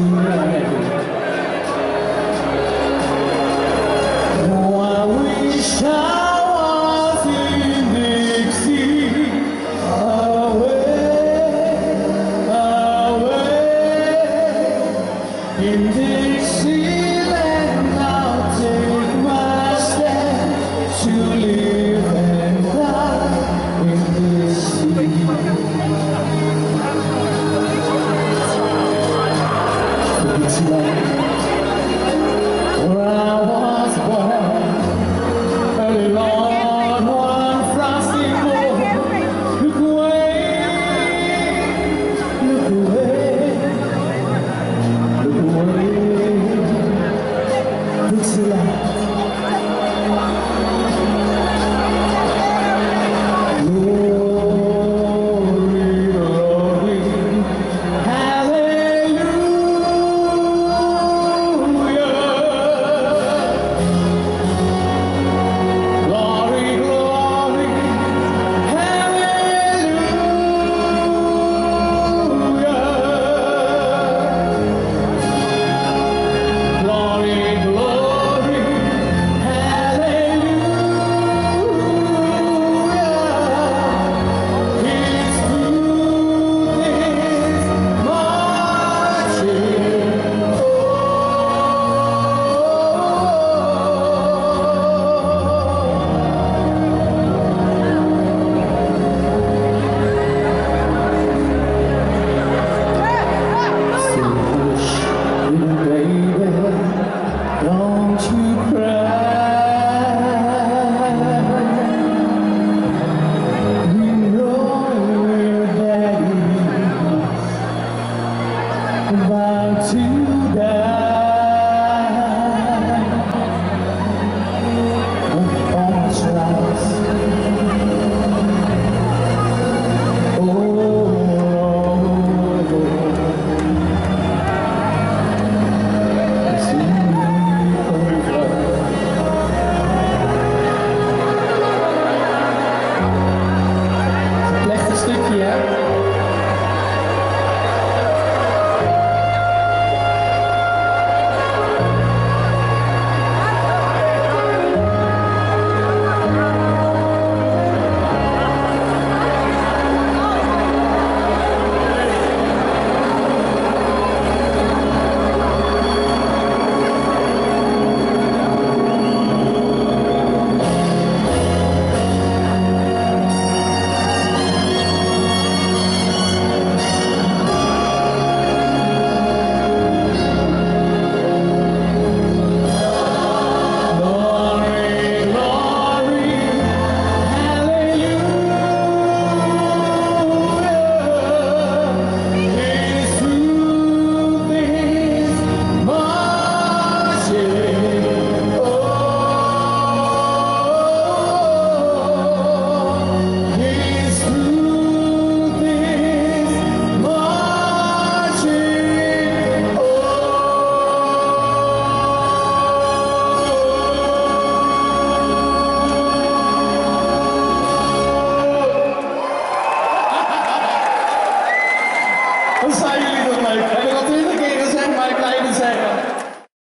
In Dixieland, I'll take my stand to live and die in this sea. Dixieland, where I was born, early on one frosty morning. Look away, look away. Dixieland. Glory, glory, hallelujah. Glory, glory, hallelujah. Glory, glory. Don't you cry. We know we're daddy about to die. Almost lost. Wat zijn jullie toch leuk? Heb ik al 20 keer gezegd, maar ik blijf het zeggen.